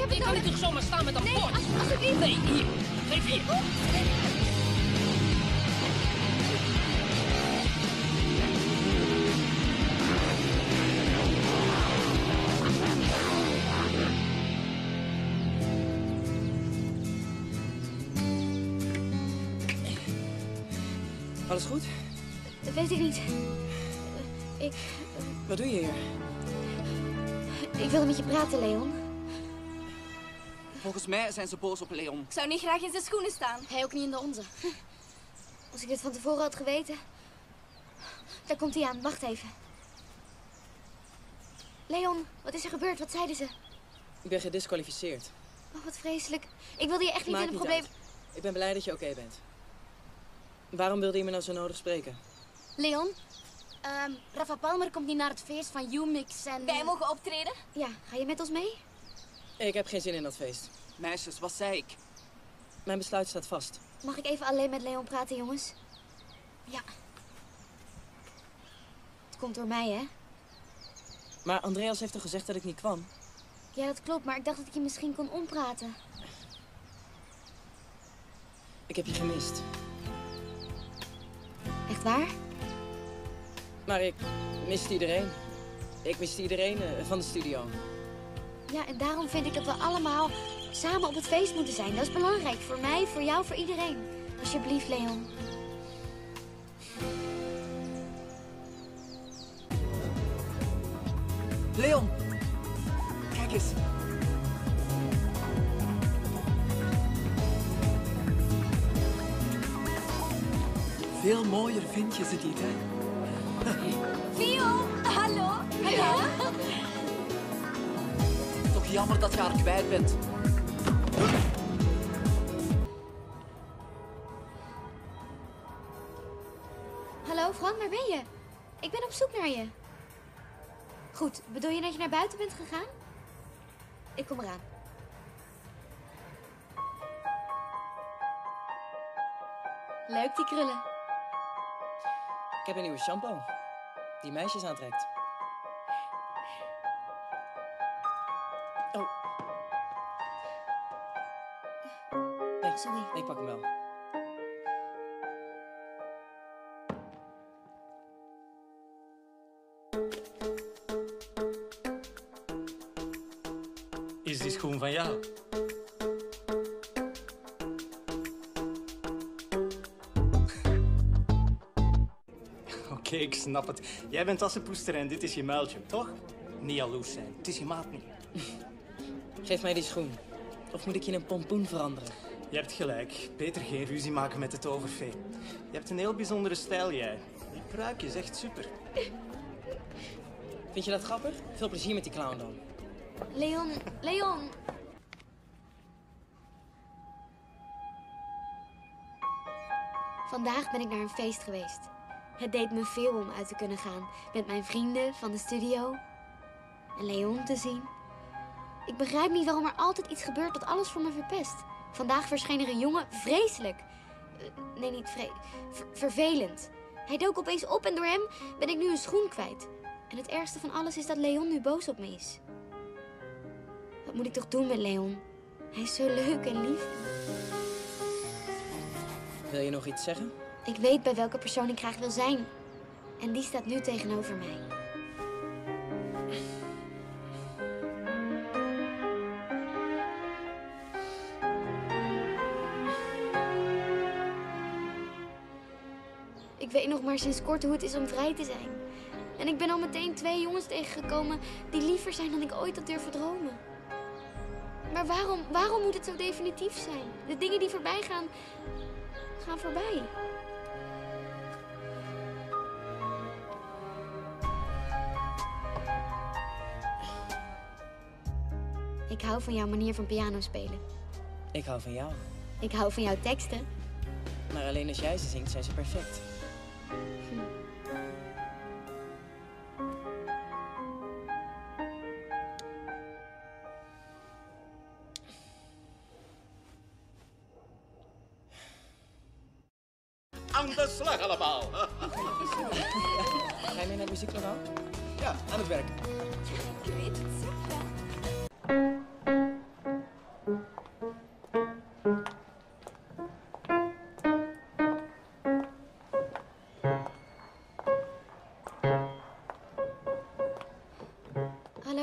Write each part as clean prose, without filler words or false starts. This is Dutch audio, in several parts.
Ik kan niet toch zomaar staan met een bord? Alsjeblieft. Nee, hier. Geef hier. Alles goed? Dat weet ik niet. Wat doe je hier? Ik wilde met je praten, Leon. Volgens mij zijn ze boos op Leon. Ik zou niet graag in zijn schoenen staan. Hij ook niet in de onze. Als ik dit van tevoren had geweten... Daar komt hij aan. Wacht even. Leon, wat is er gebeurd? Wat zeiden ze? Ik ben gedisqualificeerd. Oh, wat vreselijk. Ik wilde je echt niet in een probleem... Ik ben blij dat je oké bent. Waarom wilde je me nou zo nodig spreken? Leon, Rafa Palmer komt niet naar het feest van U-Mix en... Wij mogen optreden? Ja, ga je met ons mee? Ik heb geen zin in dat feest. Meisjes, wat zei ik? Mijn besluit staat vast. Mag ik even alleen met Leon praten, jongens? Ja. Het komt door mij, hè? Maar Andreas heeft toch gezegd dat ik niet kwam? Ja, dat klopt, maar ik dacht dat ik je misschien kon ompraten. Ik heb je gemist. Echt waar? Maar ik miste iedereen. Ik miste iedereen van de studio. Ja, en daarom vind ik dat we allemaal samen op het feest moeten zijn. Dat is belangrijk. Voor mij, voor jou, voor iedereen. Alsjeblieft, Leon. Leon! Kijk eens. Veel mooier vind je ze niet, hè? Vio, hallo. Hallo. Toch jammer dat je haar kwijt bent. Hallo, Frank, waar ben je? Ik ben op zoek naar je. Goed, bedoel je dat je naar buiten bent gegaan? Ik kom eraan. Leuk, die krullen. Ik heb een nieuwe shampoo. Die meisjes aantrekt. Oh. Nee, Sorry. ik pak hem wel. Is die schoen van jou? Oké, ik snap het. Jij bent Assepoester en dit is je muiltje, toch? Niet jaloers zijn. Het is je maat niet. Geef mij die schoen. Of moet ik je in een pompoen veranderen? Je hebt gelijk. Beter geen ruzie maken met de toverfee. Je hebt een heel bijzondere stijl, jij. Die pruik is echt super. Vind je dat grappig? Veel plezier met die clown dan. Leon, Leon. Vandaag ben ik naar een feest geweest. Het deed me veel om uit te kunnen gaan. Met mijn vrienden van de studio. En Leon te zien. Ik begrijp niet waarom er altijd iets gebeurt dat alles voor me verpest. Vandaag verscheen er een jongen, vreselijk. Nee, niet vervelend. Hij dook opeens op en door hem ben ik nu een schoen kwijt. En het ergste van alles is dat Leon nu boos op me is. Wat moet ik toch doen met Leon? Hij is zo leuk en lief. Wil je nog iets zeggen? Ik weet bij welke persoon ik graag wil zijn. En die staat nu tegenover mij. Ik weet nog maar sinds kort hoe het is om vrij te zijn. En ik ben al meteen 2 jongens tegengekomen die liever zijn dan ik ooit had durven dromen. Maar waarom moet het zo definitief zijn? De dingen die voorbij gaan, gaan voorbij. Ik hou van jouw manier van piano spelen. Ik hou van jou. Ik hou van jouw teksten. Maar alleen als jij ze zingt, zijn ze perfect. Aan de slag allemaal. Ga je mee naar het muzieklokaal? Ja, aan het werk. Ik weet het zeker.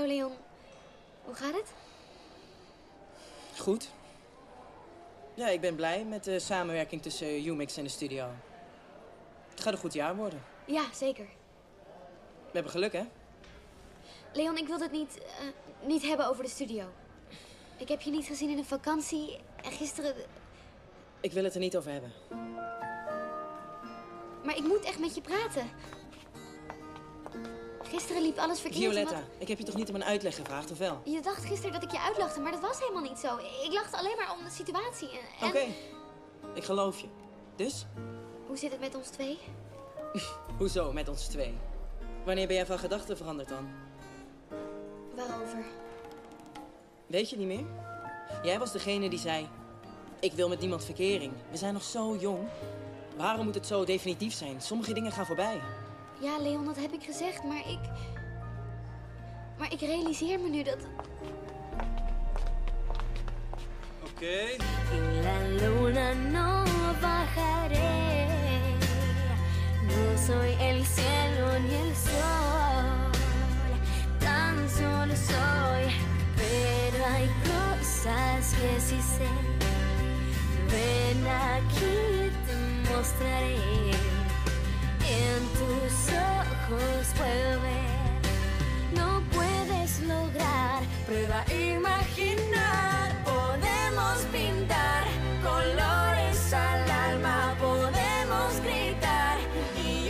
Hallo Leon. Hoe gaat het? Goed. Ja, ik ben blij met de samenwerking tussen Umix en de studio. Het gaat een goed jaar worden. Ja, zeker. We hebben geluk, hè? Leon, ik wilde het niet hebben over de studio. Ik heb je niet gezien in een vakantie en gisteren... Ik wil het er niet over hebben. Maar ik moet echt met je praten. Gisteren liep alles verkeerd. Violetta, ik heb je toch niet om een uitleg gevraagd, of wel? Je dacht gisteren dat ik je uitlachte, maar dat was helemaal niet zo. Ik lachte alleen maar om de situatie. Oké, ik geloof je. Dus? Hoe zit het met ons twee? Hoezo, met ons twee? Wanneer ben jij van gedachten veranderd dan? Waarover? Weet je niet meer? Jij was degene die zei... Ik wil met niemand verkering. We zijn nog zo jong. Waarom moet het zo definitief zijn? Sommige dingen gaan voorbij. Ja, Leon, dat heb ik gezegd, maar ik realiseer me nu dat... Oké. En la luna no bajaré. No soy el cielo ni el sol. Tan solo soy. Pero hay cosas que sí sé. Ven aquí, te mostraré. En tus ojos puedo ver. No puedes lograr. Prueba a imaginar. Podemos pintar colores al alma. Podemos gritar. Y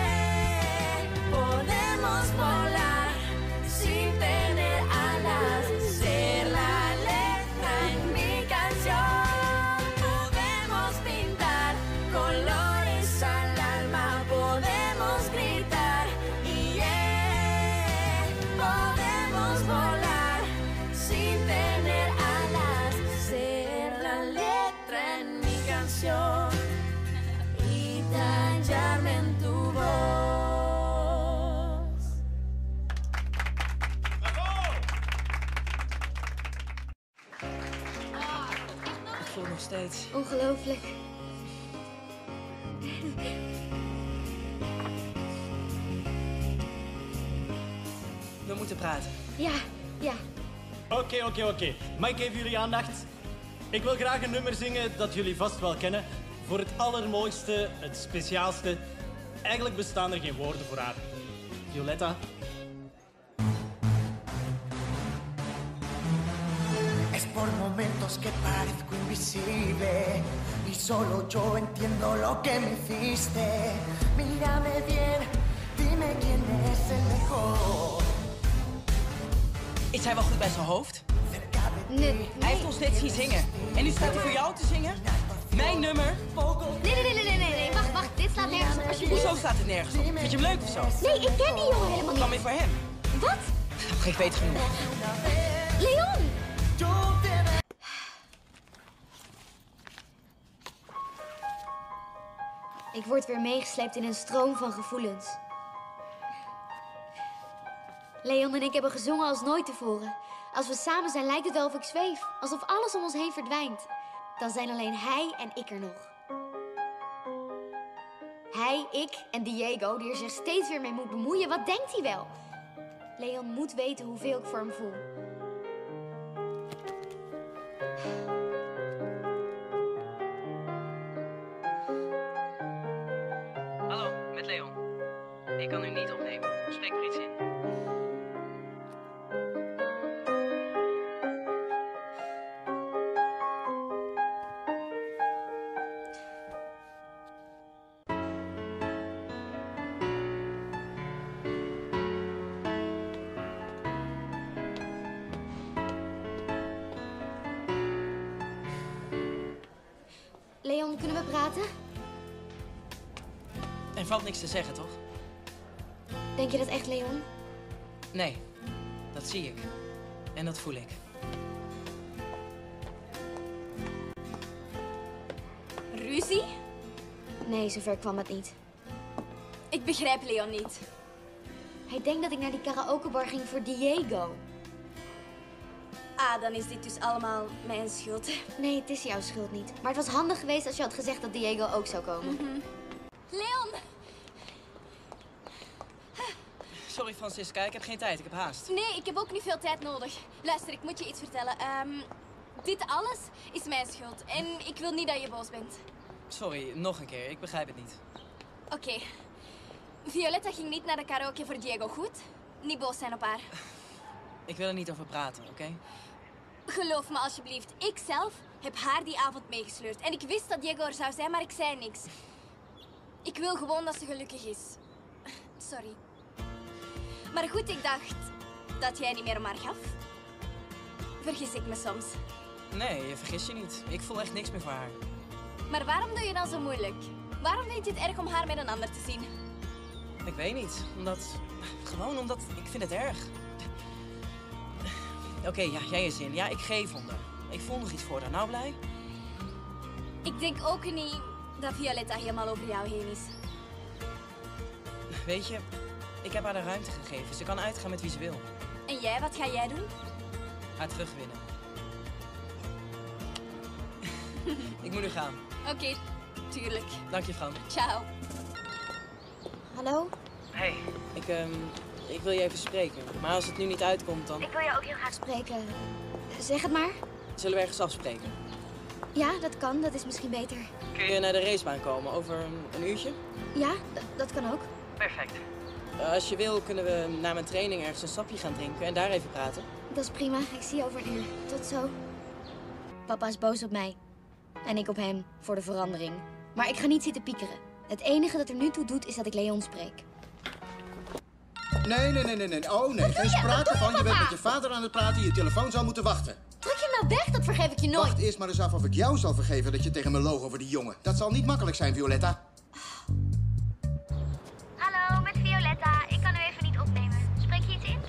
podemos volar sin tener alas. Ser la letra en mi canción. Podemos pintar colores al alma. Podemos gritar. Y podemos volar sin tener alas. Ser la letra en mi canción y tallarme en tu voz. Ik voel nog steeds. Ongelooflijk. We moeten praten. Ja. Oké. Mag ik even jullie aandacht? Ik wil graag een nummer zingen dat jullie vast wel kennen. Voor het allermooiste, het speciaalste. Eigenlijk bestaan er geen woorden voor haar. Violetta. Es por momentos que parezco invisible y solo yo entiendo lo que me hiciste. Mírame bien, dime quién es el mejor. Is hij wel goed bij zijn hoofd? Nee. Hij heeft ons net zien zingen. En nu staat hij voor jou te zingen? Mijn nummer? Nee. Wacht. Dit slaat nergens op. Alsjeblieft. Hoezo staat het nergens op? Vind je hem leuk of zo? Nee, ik ken die jongen helemaal Dan niet. weer voor hem. Wat? Ach, ik weet genoeg. Leon! Ik word weer meegesleept in een stroom van gevoelens. Leon en ik hebben gezongen als nooit tevoren. Als we samen zijn lijkt het wel of ik zweef. Alsof alles om ons heen verdwijnt. Dan zijn alleen hij en ik er nog. Hij, ik en Diego, die er zich steeds weer mee moet bemoeien. Wat denkt hij wel? Leon moet weten hoeveel ik voor hem voel. Hallo, met Leon. Ik kan u niet opnemen. Spreek maar iets in. Leon, kunnen we praten? Er valt niks te zeggen, toch? Denk je dat echt, Leon? Nee, dat zie ik. En dat voel ik. Ruzie? Nee, zover kwam het niet. Ik begrijp Leon niet. Hij denkt dat ik naar die karaokebar ging voor Diego. Ah, dan is dit dus allemaal mijn schuld. Nee, het is jouw schuld niet. Maar het was handig geweest als je had gezegd dat Diego ook zou komen. Leon! Sorry, Francisca, ik heb geen tijd. Ik heb haast. Nee, ik heb ook niet veel tijd nodig. Luister, ik moet je iets vertellen. Dit alles is mijn schuld. En ik wil niet dat je boos bent. Sorry, nog een keer. Ik begrijp het niet. Oké. Violetta ging niet naar de karaoke voor Diego, goed? Niet boos zijn op haar. Ik wil er niet over praten, oké? Geloof me alsjeblieft. Ik zelf heb haar die avond meegesleurd. En ik wist dat Diego er zou zijn, maar ik zei niks. Ik wil gewoon dat ze gelukkig is. Sorry. Maar goed, ik dacht dat jij niet meer om haar gaf. Vergis ik me soms. Nee, je vergis je niet. Ik voel echt niks meer voor haar. Maar waarom doe je dan zo moeilijk? Waarom vind je het erg om haar met een ander te zien? Ik weet niet. Gewoon omdat ik vind het erg. Oké, ja, jij je zin. Ja, ik geef om haar. Ik voel nog iets voor haar. Nou blij? Ik denk ook niet dat Violetta helemaal over jou heen is. Weet je, ik heb haar de ruimte gegeven. Ze kan uitgaan met wie ze wil. En jij, wat ga jij doen? Haar terugwinnen. Ik moet nu gaan. Oké, tuurlijk. Dank je, Fran. Ciao. Hallo? Hey. Ik wil je even spreken. Maar als het nu niet uitkomt, dan Ik wil jou ook heel graag spreken. Zeg het maar. zullen we ergens afspreken. Ja, dat kan. Dat is misschien beter. Kun je naar de racebaan komen over een uurtje? Ja, dat kan ook. Perfect. Als je wil, kunnen we na mijn training ergens een sapje gaan drinken en daar even praten. Dat is prima. Ik zie je over een uur. Tot zo. Papa is boos op mij. En ik op hem, voor de verandering. Maar ik ga niet zitten piekeren. Het enige dat er nu toe doet, is dat ik Leon spreek. Nee. Oh nee, geen sprake van. Je bent met je vader aan het praten. Je telefoon zal moeten wachten. Druk je hem nou weg? Dat vergeef ik je nooit. Wacht eerst maar eens af of ik jou zal vergeven dat je tegen me loog over die jongen. Dat zal niet makkelijk zijn, Violetta. Hallo, met Violetta. Ik kan u even niet opnemen. Spreek je iets in?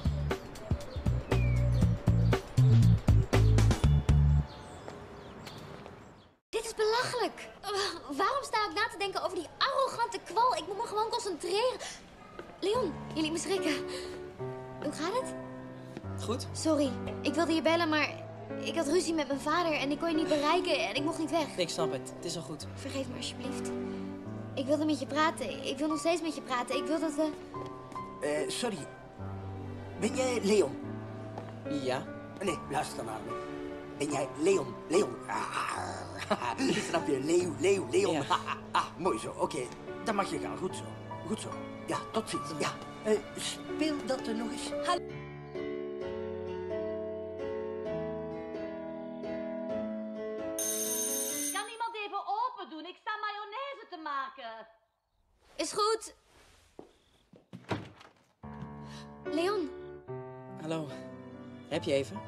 Dit is belachelijk. Waarom sta ik na te denken over die arrogante kwal? Ik moet me gewoon concentreren. Leon, je liet me schrikken. Hoe gaat het? Goed? Sorry, ik wilde je bellen, maar ik had ruzie met mijn vader en ik kon je niet bereiken en ik mocht niet weg. Ik snap het. Het is al goed. Vergeef me alsjeblieft. Ik wilde met je praten. Ik wil nog steeds met je praten. Ik wil dat we... Sorry. Ben jij Leon? Ja? Nee, luister naar me. Ben jij Leon? Leon. Snap je? Leon. Ja. Mooi zo. Oké, dan mag je gaan. Goed zo. Goed zo. Ja, tot ziens. Ja. Speel dat er nog eens. Kan iemand even open doen? Ik sta mayonaise te maken. Is goed. Leon. Hallo. Heb je even?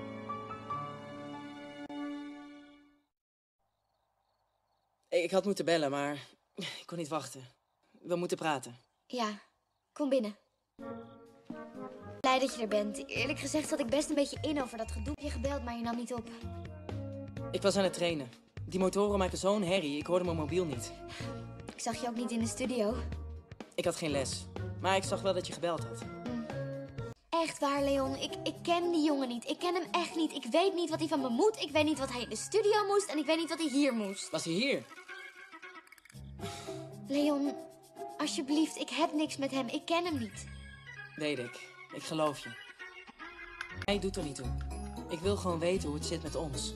Ik had moeten bellen, maar ik kon niet wachten. We moeten praten. Ja, kom binnen. Blij dat je er bent. Eerlijk gezegd zat ik best een beetje in over dat gedoe. Je gebeld, maar je nam niet op. Ik was aan het trainen. Die motoren maken zo'n herrie, ik hoorde mijn mobiel niet. Ik zag je ook niet in de studio. Ik had geen les, maar ik zag wel dat je gebeld had. Echt waar, Leon. Ik ken die jongen niet. Ik ken hem echt niet. Ik weet niet wat hij van me moet. Ik weet niet wat hij in de studio moest. En ik weet niet wat hij hier moest. Was hij hier? Leon, alsjeblieft, ik heb niks met hem. Ik ken hem niet. Weet ik. Ik geloof je. Hij doet er niet toe. Ik wil gewoon weten hoe het zit met ons.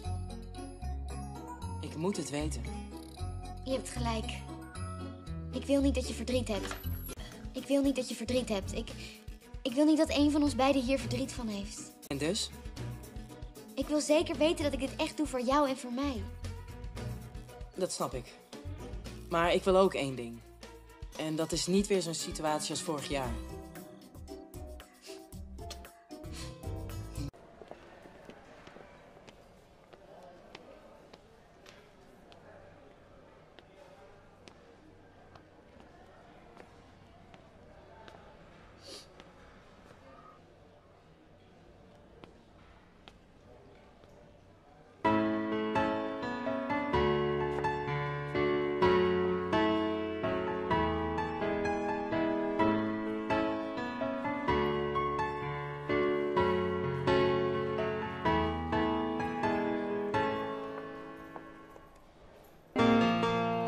Ik moet het weten. Je hebt gelijk. Ik wil niet dat je verdriet hebt. Ik wil niet dat je verdriet hebt. Ik wil niet dat een van ons beiden hier verdriet van heeft. En dus? Ik wil zeker weten dat ik dit echt doe voor jou en voor mij. Dat snap ik. Maar ik wil ook één ding. En dat is niet weer zo'n situatie als vorig jaar.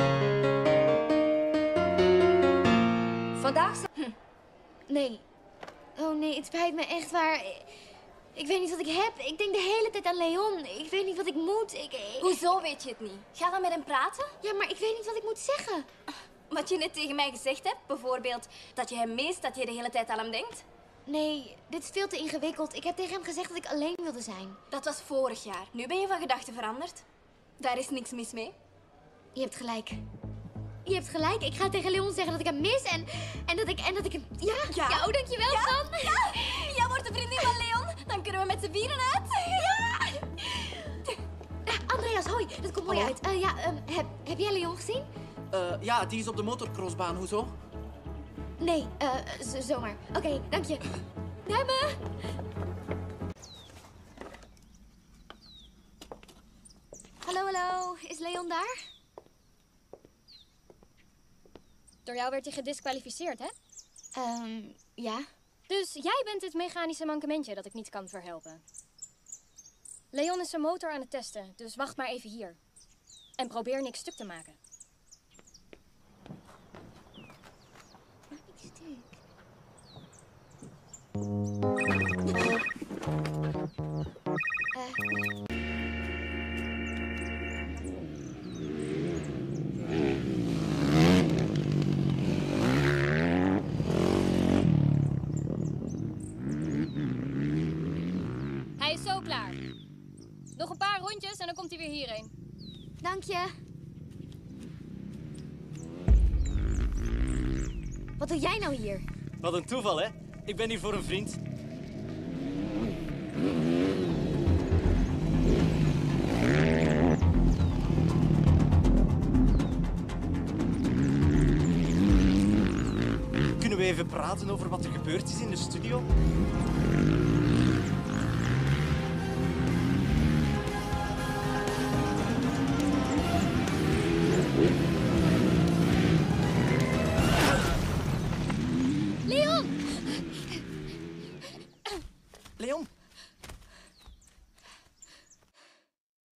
Vandaag... Nee, Oh nee, het spijt me echt waar. Ik weet niet wat ik heb. Ik denk de hele tijd aan Leon. Ik weet niet wat ik moet. Hoezo weet je het niet? Ga dan met hem praten? Ja, maar ik weet niet wat ik moet zeggen. Wat je net tegen mij gezegd hebt, bijvoorbeeld dat je hem mist, dat je de hele tijd aan hem denkt. Nee, dit is veel te ingewikkeld. Ik heb tegen hem gezegd dat ik alleen wilde zijn. Dat was vorig jaar. Nu ben je van gedachten veranderd. Daar is niks mis mee. Je hebt gelijk. Je hebt gelijk. Ik ga tegen Leon zeggen dat ik hem mis en dat ik hem... Ja, oh, dankjewel, San. Ja, jij wordt de vriendin van Leon. Dan kunnen we met z'n vieren uit. Ja. Andreas, hoi. Dat komt mooi uit. Heb jij Leon gezien? Ja, die is op de motocrossbaan. Hoezo? Nee, zomaar. Oké, dank je. Nebbe! Hallo. Is Leon daar? Door jou werd hij gediskwalificeerd, hè? Ja. Dus jij bent het mechanische mankementje dat ik niet kan verhelpen. Leon is zijn motor aan het testen, dus wacht maar even hier. En probeer niks stuk te maken. Hij is zo klaar. Nog een paar rondjes en dan komt hij weer hierheen. Dank je. Wat doe jij nou hier? Wat een toeval, hè? Ik ben hier voor een vriend. Kunnen we even praten over wat er gebeurd is in de studio?